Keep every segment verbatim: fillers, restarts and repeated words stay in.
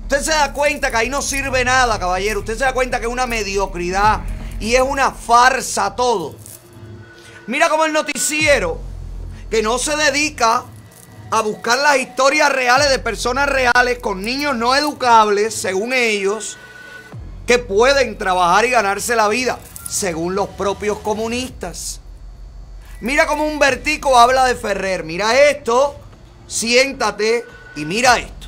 Usted se da cuenta que ahí no sirve nada, caballero. Usted se da cuenta que es una mediocridad y es una farsa todo. Mira cómo el noticiero, que no se dedica a buscar las historias reales de personas reales con niños no educables, según ellos, que pueden trabajar y ganarse la vida, según los propios comunistas. Mira cómo Humbertico habla de Ferrer. Mira esto, siéntate y mira esto.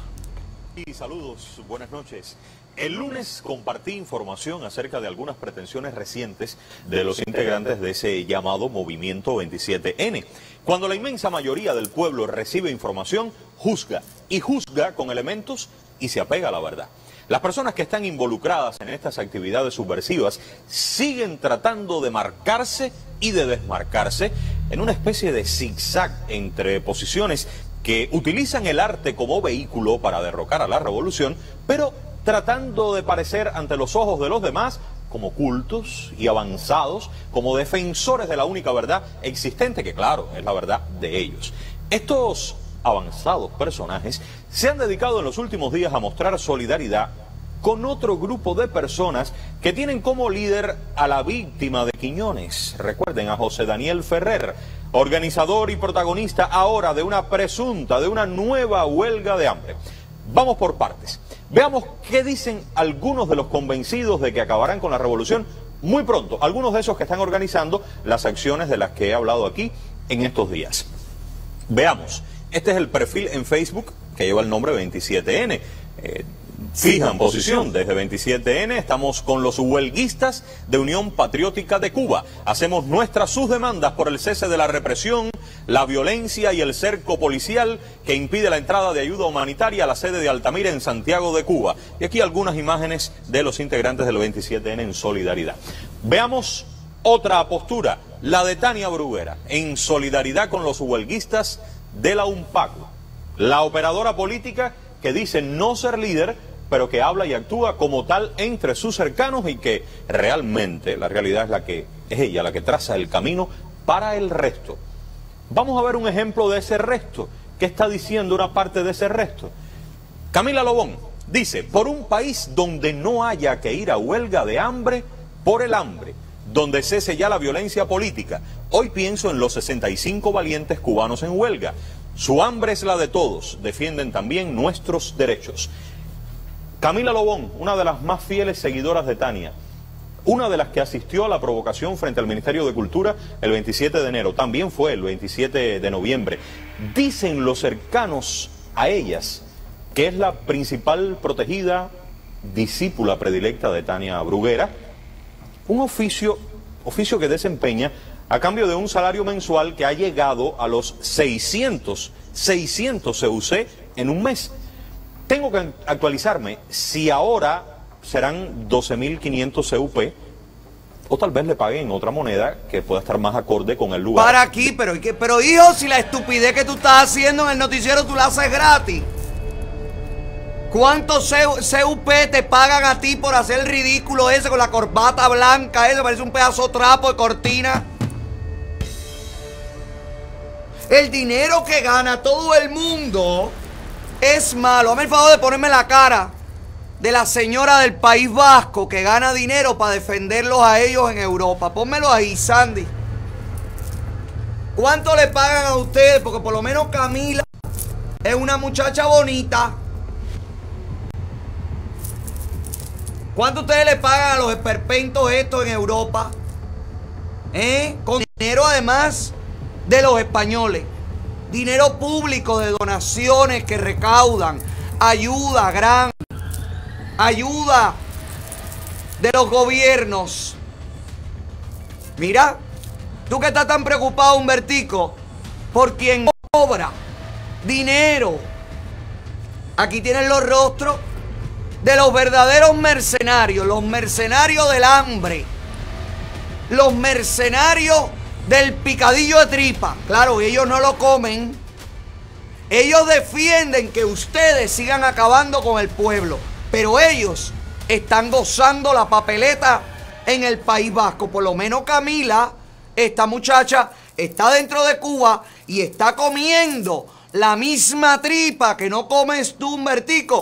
Y saludos, buenas noches. El lunes compartí información acerca de algunas pretensiones recientes de los integrantes de ese llamado Movimiento veintisiete ene. Cuando la inmensa mayoría del pueblo recibe información, juzga, y juzga con elementos y se apega a la verdad. Las personas que están involucradas en estas actividades subversivas siguen tratando de marcarse y de desmarcarse en una especie de zigzag entre posiciones que utilizan el arte como vehículo para derrocar a la revolución, pero tratando de parecer ante los ojos de los demás como cultos y avanzados, como defensores de la única verdad existente, que claro, es la verdad de ellos. Estos avanzados personajes se han dedicado en los últimos días a mostrar solidaridad con otro grupo de personas que tienen como líder a la víctima de Quiñones. Recuerden a José Daniel Ferrer, organizador y protagonista ahora de una presunta, de una nueva huelga de hambre. Vamos por partes. Veamos qué dicen algunos de los convencidos de que acabarán con la revolución muy pronto. Algunos de esos que están organizando las acciones de las que he hablado aquí en estos días. Veamos. Este es el perfil en Facebook que lleva el nombre veintisiete ene. Eh, Fijan posición desde veintisiete ene, estamos con los huelguistas de Unión Patriótica de Cuba. Hacemos nuestras sus demandas por el cese de la represión, la violencia y el cerco policial que impide la entrada de ayuda humanitaria a la sede de Altamira en Santiago de Cuba. Y aquí algunas imágenes de los integrantes del veintisiete ene en solidaridad. Veamos otra postura, la de Tania Bruguera, en solidaridad con los huelguistas de la UNPACU. La operadora política que dice no ser líder, pero que habla y actúa como tal entre sus cercanos y que realmente la realidad es la que es ella, la que traza el camino para el resto. Vamos a ver un ejemplo de ese resto. ¿Qué está diciendo una parte de ese resto? Camila Lobón dice, por un país donde no haya que ir a huelga de hambre por el hambre, donde cese ya la violencia política. Hoy pienso en los sesenta y cinco valientes cubanos en huelga. Su hambre es la de todos, defienden también nuestros derechos. Camila Lobón, una de las más fieles seguidoras de Tania, una de las que asistió a la provocación frente al Ministerio de Cultura el veintisiete de enero, también fue el veintisiete de noviembre. Dicen los cercanos a ellas que es la principal protegida, discípula predilecta de Tania Bruguera, un oficio, oficio que desempeña a cambio de un salario mensual que ha llegado a los seiscientos, seiscientos C U C en un mes. Tengo que actualizarme si ahora serán doce mil quinientos C U P o tal vez le paguen otra moneda que pueda estar más acorde con el lugar. Para aquí, pero, pero hijo, si la estupidez que tú estás haciendo en el noticiero tú la haces gratis. ¿Cuántos C U P te pagan a ti por hacer el ridículo ese con la corbata blanca? Eso parece un pedazo de trapo de cortina. El dinero que gana todo el mundo es malo. Hazme el favor de ponerme la cara de la señora del País Vasco que gana dinero para defenderlos a ellos en Europa. Pónmelo ahí, Sandy. ¿Cuánto le pagan a ustedes? Porque por lo menos Camila es una muchacha bonita. ¿Cuánto ustedes le pagan a los esperpentos estos en Europa? ¿Eh? Con dinero además de los españoles. Dinero público de donaciones que recaudan. Ayuda gran. Ayuda de los gobiernos. Mira, tú que estás tan preocupado, Humbertico, por quien cobra dinero. Aquí tienen los rostros de los verdaderos mercenarios, los mercenarios del hambre, los mercenarios del picadillo de tripa. Claro, ellos no lo comen. Ellos defienden que ustedes sigan acabando con el pueblo, pero ellos están gozando la papeleta en el País Vasco. Por lo menos Camila, esta muchacha, está dentro de Cuba y está comiendo la misma tripa que no comes tú, Humbertico,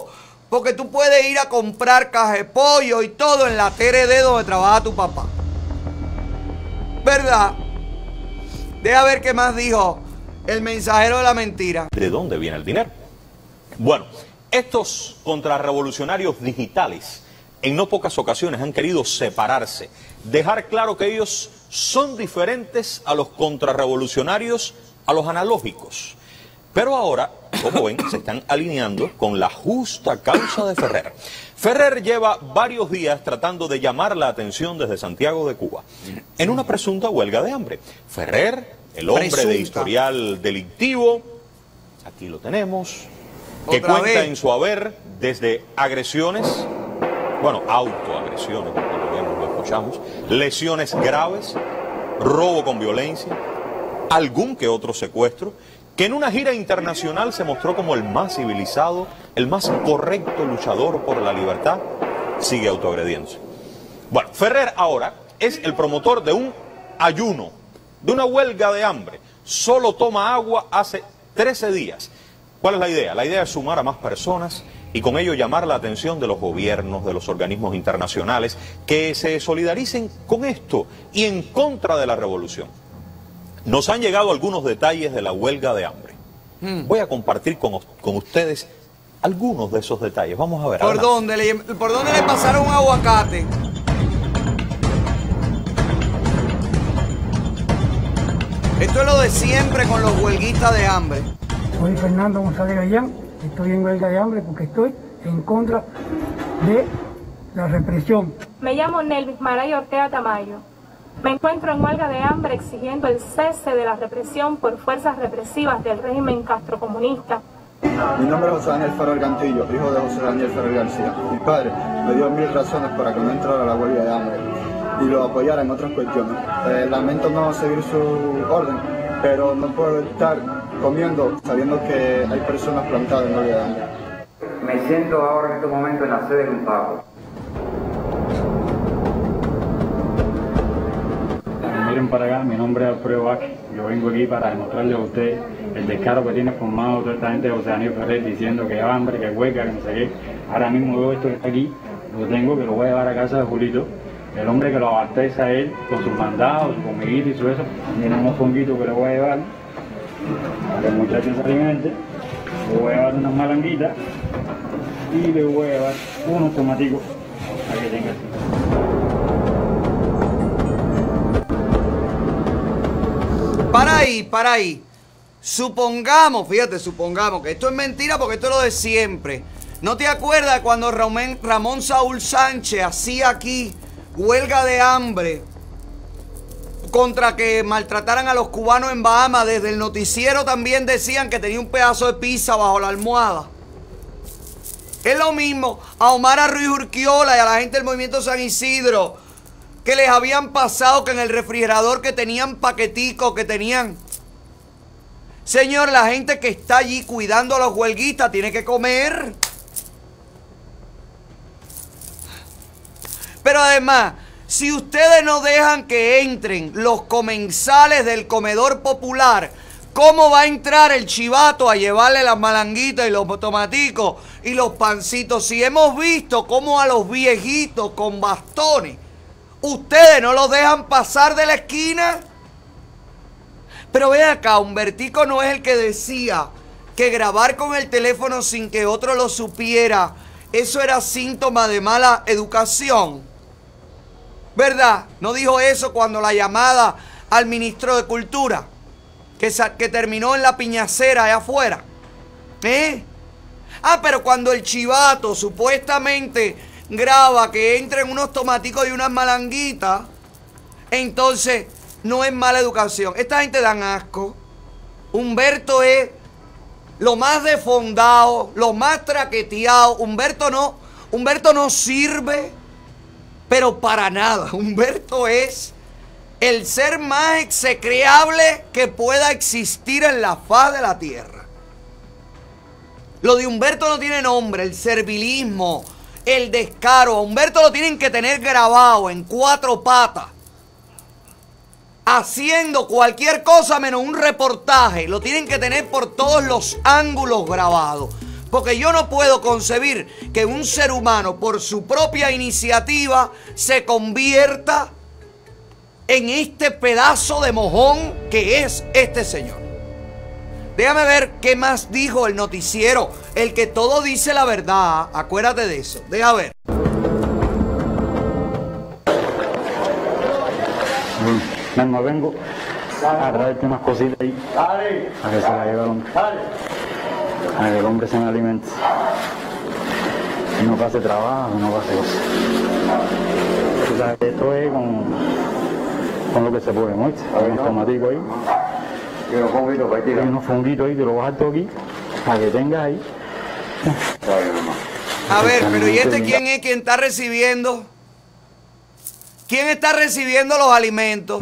Porque tú puedes ir a comprar caja de pollo y todo en la T R D donde trabaja tu papá. ¿Verdad? Deja ver qué más dijo el mensajero de la mentira. ¿De dónde viene el dinero? Bueno, estos contrarrevolucionarios digitales en no pocas ocasiones han querido separarse, dejar claro que ellos son diferentes a los contrarrevolucionarios, a los analógicos. Pero ahora, como ven, se están alineando con la justa causa de Ferrer. Ferrer lleva varios días tratando de llamar la atención desde Santiago de Cuba en una presunta huelga de hambre. Ferrer, el hombre Presunta. de historial delictivo, aquí lo tenemos, que Otra cuenta vez. en su haber desde agresiones, bueno, autoagresiones, como lo vemos, lo escuchamos, lesiones graves, robo con violencia, algún que otro secuestro, que en una gira internacional se mostró como el más civilizado, el más correcto luchador por la libertad, sigue autoagrediéndose. Bueno, Ferrer ahora es el promotor de un ayuno, de una huelga de hambre. Solo toma agua hace trece días. ¿Cuál es la idea? La idea es sumar a más personas y con ello llamar la atención de los gobiernos, de los organismos internacionales, que se solidaricen con esto y en contra de la revolución. Nos han llegado algunos detalles de la huelga de hambre. Hmm. Voy a compartir con, con ustedes algunos de esos detalles. Vamos a ver. ¿Por dónde, le, ¿Por dónde le pasaron un aguacate? Esto es lo de siempre con los huelguistas de hambre. Soy Fernando González Gallán, estoy en huelga de hambre porque estoy en contra de la represión. Me llamo Nelvis Maray Ortega Tamayo. Me encuentro en huelga de hambre exigiendo el cese de la represión por fuerzas represivas del régimen castrocomunista. Mi nombre es José Daniel Ferrer Cantillo, hijo de José Daniel Ferrer García. Mi padre me dio mil razones para que no entrara a la huelga de hambre y lo apoyara en otras cuestiones. Eh, lamento no seguir su orden, pero no puedo estar comiendo sabiendo que hay personas plantadas en huelga de hambre. Me siento ahora en este momento en la sede de un pago. Miren para acá, mi nombre es Alfredo Vázquez. Yo vengo aquí para demostrarles a ustedes el descaro que tiene formado toda esta gente de José Daniel Ferrer diciendo que hay hambre, que huelga, que no sé qué. Ahora mismo veo esto que está aquí, lo tengo, que lo voy a llevar a casa de Julito, el hombre que lo abastece a él con sus mandados, su comidita y su eso. Miren unos fonguitos que le voy a llevar para que el muchacho se alimente. Le voy a llevar unas malanguitas y le voy a llevar unos tomaticos para que tenga así. Para ahí, para ahí. Supongamos, fíjate, supongamos que esto es mentira porque esto es lo de siempre. ¿No te acuerdas cuando Ramón, Ramón Saúl Sánchez hacía aquí huelga de hambre contra que maltrataran a los cubanos en Bahamas? Desde el noticiero también decían que tenía un pedazo de pizza bajo la almohada. Es lo mismo a Omar Ruiz Urquiola y a la gente del Movimiento San Isidro, que les habían pasado que en el refrigerador que tenían paqueticos, que tenían... Señor, la gente que está allí cuidando a los huelguistas tiene que comer. Pero además, si ustedes no dejan que entren los comensales del comedor popular, ¿cómo va a entrar el chivato a llevarle las malanguitas y los tomaticos y los pancitos? Si hemos visto cómo a los viejitos con bastones ustedes no los dejan pasar de la esquina. Pero ven acá, Humbertico no es el que decía que grabar con el teléfono sin que otro lo supiera, eso era síntoma de mala educación. ¿Verdad? ¿No dijo eso cuando la llamada al ministro de Cultura, que, que terminó en la piñacera allá afuera? ¿Eh? Ah, pero cuando el chivato supuestamente graba que entren unos tomaticos y unas malanguitas, entonces no es mala educación. Esta gente dan asco. Humberto es lo más desfondado, lo más traqueteado. Humberto no, Humberto no sirve, pero para nada. Humberto es el ser más execrable que pueda existir en la faz de la tierra. Lo de Humberto no tiene nombre, el servilismo, el descaro. A Humberto lo tienen que tener grabado en cuatro patas, haciendo cualquier cosa menos un reportaje. Lo tienen que tener por todos los ángulos grabados. Porque yo no puedo concebir que un ser humano por su propia iniciativa se convierta en este pedazo de mojón que es este señor. Déjame ver qué más dijo el noticiero, el que todo dice la verdad. Acuérdate de eso. Deja ver. No vengo a traerte unas cositas ahí, a que se la lleve al hombre, a que el hombre se me alimente, y no pase trabajo, no pase cosas. Tú sabes que esto es con, con lo que se puede, ¿no? Hay unos tomaticos ahí, y unos funguitos para tirar. Y unos funguitos ahí, te lo vas a aquí, para que tengas ahí. A ver, pero ¿y este quién es quien está recibiendo? ¿Quién está recibiendo los alimentos?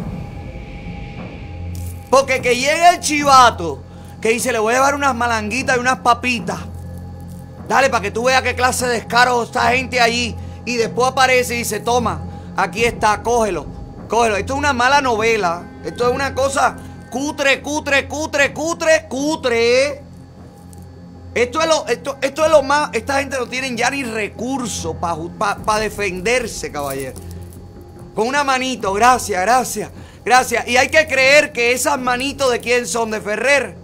Porque que llegue el chivato que dice, le voy a llevar unas malanguitas y unas papitas. Dale, para que tú veas qué clase de descaro está gente allí. Y después aparece y dice, toma, aquí está, cógelo, cógelo. Esto es una mala novela. Esto es una cosa cutre, cutre, cutre, cutre, cutre. Esto es lo, esto, esto es lo más, esta gente no tiene ya ni recursos para pa, pa defenderse, caballero. Con una manito, gracias, gracias, gracias. Y hay que creer que esas manitos de quién son, de Ferrer.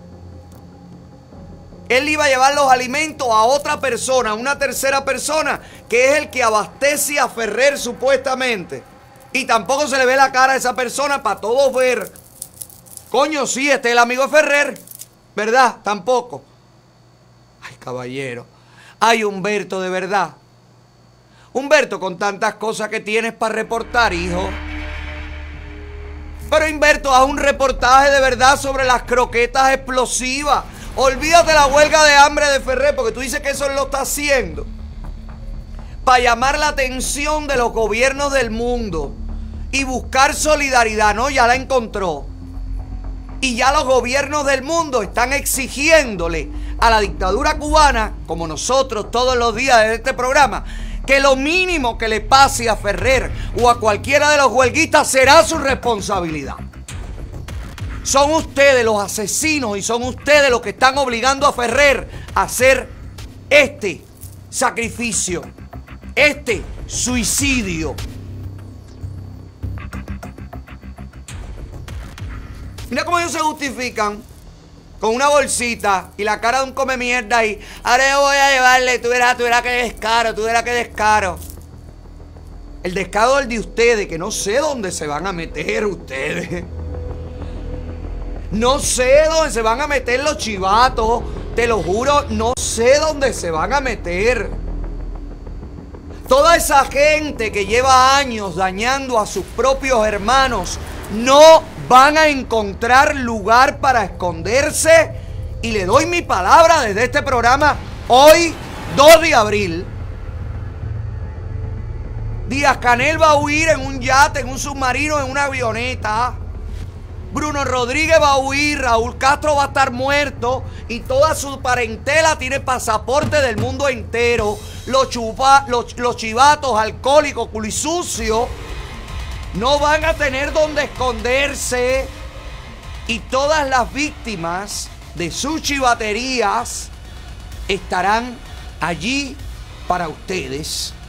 Él iba a llevar los alimentos a otra persona, a una tercera persona, que es el que abastece a Ferrer supuestamente. Y tampoco se le ve la cara a esa persona para todos ver. Coño, sí, este es el amigo de Ferrer, ¿verdad? Tampoco. Ay, caballero. Ay, Humberto, de verdad. Humberto, con tantas cosas que tienes para reportar, hijo. Pero Humberto, haz un reportaje de verdad sobre las croquetas explosivas. Olvídate la huelga de hambre de Ferrer, porque tú dices que eso lo está haciendo para llamar la atención de los gobiernos del mundo y buscar solidaridad. No, ya la encontró. Y ya los gobiernos del mundo están exigiéndole a la dictadura cubana, como nosotros todos los días de este programa, que lo mínimo que le pase a Ferrer o a cualquiera de los huelguistas será su responsabilidad. Son ustedes los asesinos y son ustedes los que están obligando a Ferrer a hacer este sacrificio, este suicidio. Mira cómo ellos se justifican con una bolsita y la cara de un come mierda ahí. Ahora yo voy a llevarle, tú verás, tú verás que descaro, tú verás que descaro. El descaro es el de ustedes, que no sé dónde se van a meter ustedes. No sé dónde se van a meter los chivatos, te lo juro, no sé dónde se van a meter. Toda esa gente que lleva años dañando a sus propios hermanos no van a encontrar lugar para esconderse. Y le doy mi palabra desde este programa, hoy, dos de abril. Díaz-Canel va a huir en un yate, en un submarino, en una avioneta. Bruno Rodríguez va a huir, Raúl Castro va a estar muerto y toda su parentela tiene pasaporte del mundo entero. Los, chupa, los, los chivatos alcohólicos, culisucios, no van a tener donde esconderse. Y todas las víctimas de sus chivaterías estarán allí para ustedes.